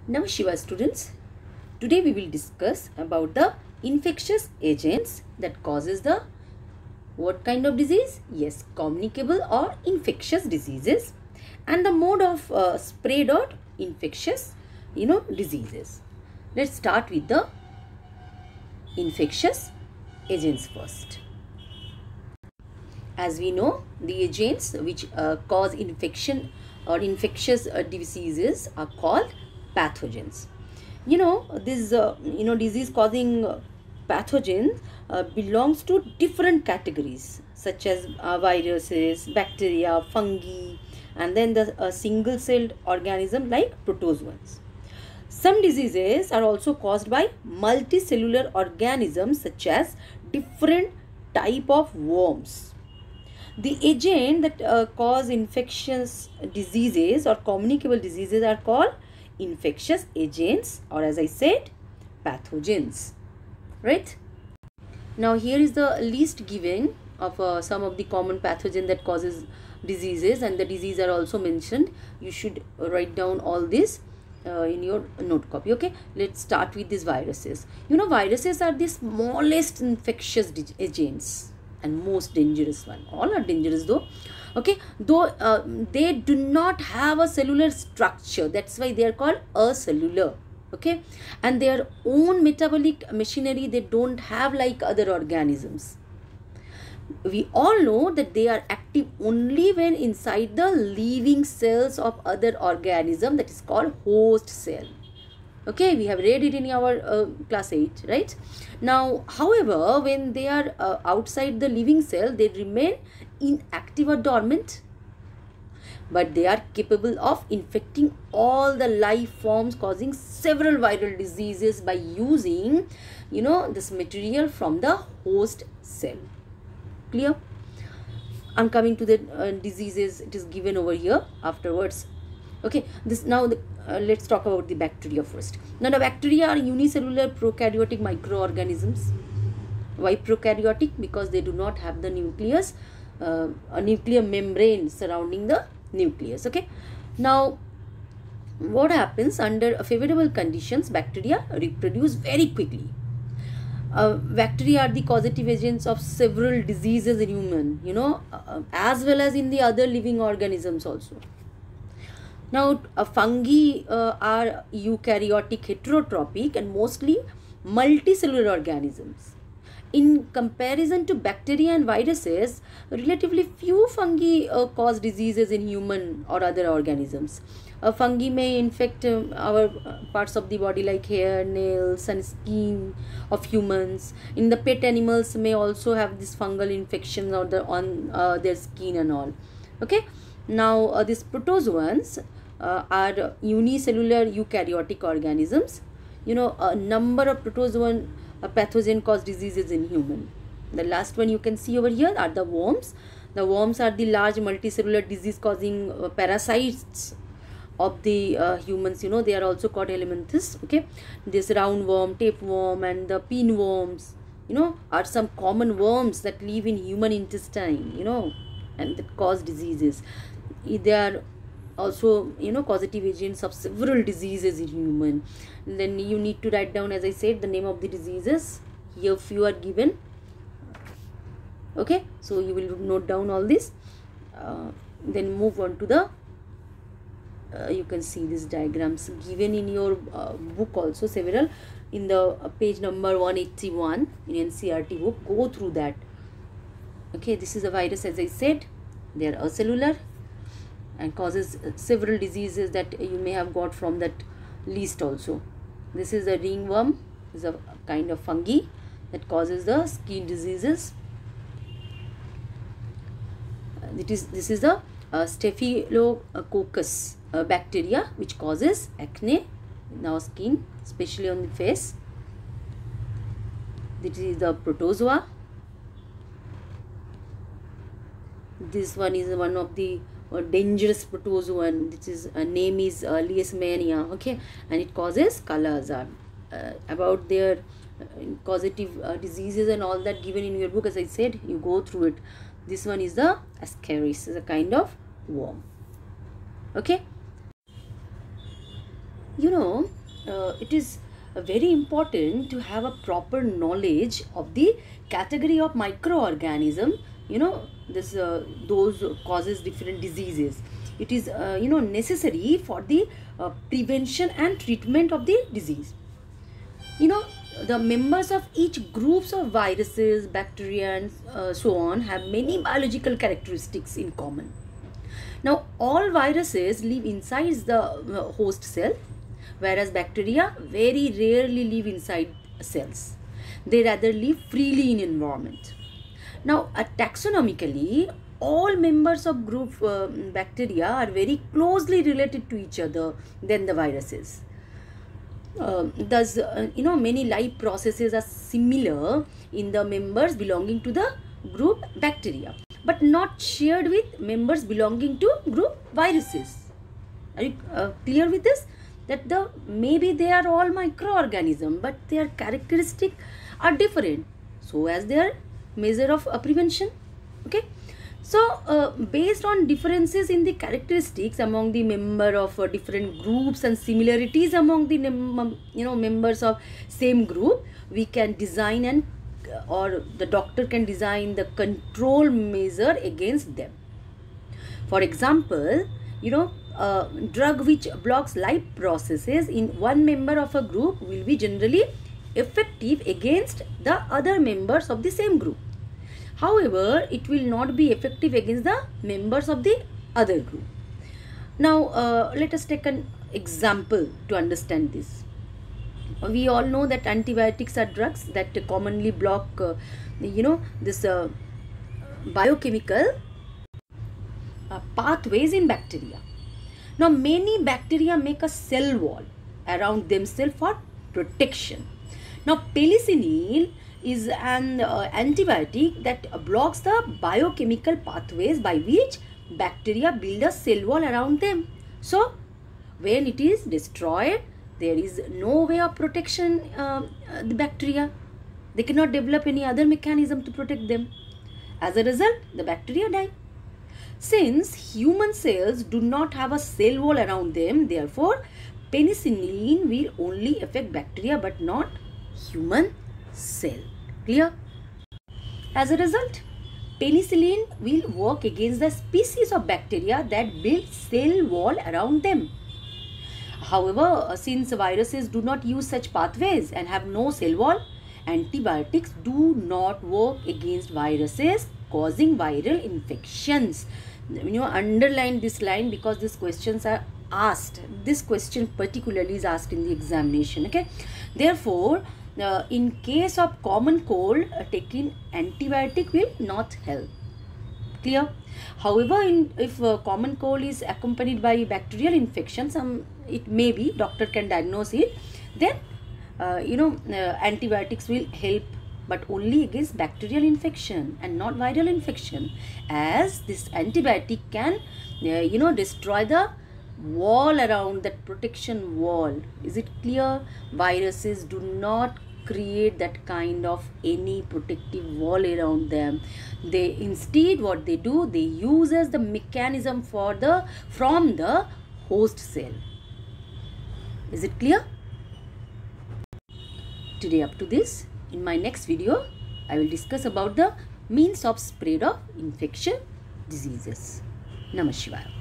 Now Shiva students, today we will discuss about the infectious agents that causes the what kind of disease? Yes, communicable or infectious diseases, and the mode of spread or infectious diseases. Let's start with the infectious agents first. As we know, the agents which cause infection or infectious diseases are called pathogens. This disease causing pathogen belongs to different categories such as viruses, bacteria, fungi, and then the single celled organism like protozoans. Some diseases are also caused by multicellular organisms such as different type of worms. The agent that cause infectious diseases or communicable diseases are called infectious agents, or as I said, pathogens. Right? Now here is the list given of some of the common pathogen that causes diseases, and the disease are also mentioned. You should write down all this in your note copy. Okay, let's start with these viruses. Viruses are the smallest infectious agents and most dangerous one. All are dangerous though. Okay, though they do not have a cellular structure, that's why they are called acellular. Okay, and their own metabolic machinery they don't have like other organisms. We all know that they are active only when inside the living cells of other organism, that is called host cell. Okay, we have read it in our class 8, right? Now, however, when they are outside the living cell, they remain inactive or dormant. But they are capable of infecting all the life forms, causing several viral diseases by using, this material from the host cell. Clear? I'm coming to the diseases. It is given over here afterwards. Okay, let's talk about the bacteria first. Now the bacteria are unicellular prokaryotic microorganisms. Why prokaryotic? Because they do not have the nucleus, a nuclear membrane surrounding the nucleus. Okay, now what happens under favorable conditions? Bacteria reproduce very quickly. Bacteria are the causative agents of several diseases in human, as well as in the other living organisms also. Now, fungi are eukaryotic heterotrophic and mostly multicellular organisms. In comparison to bacteria and viruses, relatively few fungi cause diseases in human or other organisms. Fungi may infect our parts of the body like hair, nails, and skin of humans. In the pet animals may also have this fungal infections on their skin and all. Okay. Now these protozoans are unicellular eukaryotic organisms. A number of protozoan pathogen cause diseases in human. The last one you can see over here are the worms. The worms are the large multicellular disease causing parasites of the humans. They are also called helminths. Okay, this roundworm, tapeworm, and the pinworms are some common worms that live in human intestine, and that cause diseases. They are also causative agents of several diseases in human. And then you need to write down, as I said, the name of the diseases. Here few are given. Okay, so you will note down all this. Then move on to the you can see these diagrams given in your book also, several in the page number 181 in NCERT book. Go through that. Okay, this is a virus, as I said. They are acellular and causes several diseases that you may have got from that list also. This is a ringworm. Is a kind of fungi that causes the skin diseases. This is the Staphylococcus bacteria which causes acne in our skin, especially on the face. This is the protozoa. This one is one of the dangerous protozoan. This is name is Leishmania. Okay, and it causes Kala Azar. About their causative diseases and all that given in your book, as I said, you go through it. This one is the Ascaris, is a kind of worm. Okay, it is very important to have a proper knowledge of the category of microorganism, this those causes different diseases. It is necessary for the prevention and treatment of the disease. you know the members of each groups of viruses, bacteria, and so on have many biological characteristics in common. Now, all viruses live inside the host cell, whereas bacteria very rarely live inside cells. They rather live freely in environment. Now, taxonomically, all members of group bacteria are very closely related to each other than the viruses. Thus, many life processes are similar in the members belonging to the group bacteria, but not shared with members belonging to group viruses. Are you clear with this? That maybe they are all microorganisms, but their characteristics are different. So as their measure of prevention. Okay. So based on differences in the characteristics among the member of different groups and similarities among the members of same group, we can design or the doctor can design the control measure against them. For example, drug which blocks life processes in one member of a group will be generally effective against the other members of the same group. However, it will not be effective against the members of the other group. Now, let us take an example to understand this. We all know that antibiotics are drugs that commonly block, this biochemical pathways in bacteria. Now, many bacteria make a cell wall around themselves for protection. Now, penicillin is an antibiotic that blocks the biochemical pathways by which bacteria build a cell wall around them. So, when it is destroyed, there is no way of protection the bacteria. They cannot develop any other mechanism to protect them. As a result, the bacteria die. Since human cells do not have a cell wall around them, therefore, penicillin will only affect bacteria but not human cell. Clear? As a result, penicillin will work against the species of bacteria that build cell wall around them. However, since viruses do not use such pathways and have no cell wall, antibiotics do not work against viruses causing viral infections. Underline this line because these questions are asked. This question particularly is asked in the examination. Okay. Therefore, in case of common cold, taking antibiotic will not help. Clear? However, if common cold is accompanied by bacterial infection, it may be doctor can diagnose it. Then, antibiotics will help, but only against bacterial infection and not viral infection, as this antibiotic can, destroy the wall around that protection wall. Is it clear? Viruses do not create that kind of any protective wall around them. They instead, what they do, they use as the mechanism from the host cell. Is it clear? Today up to this. In my next video, I will discuss about the means of spread of infection diseases. Namah Shivaya.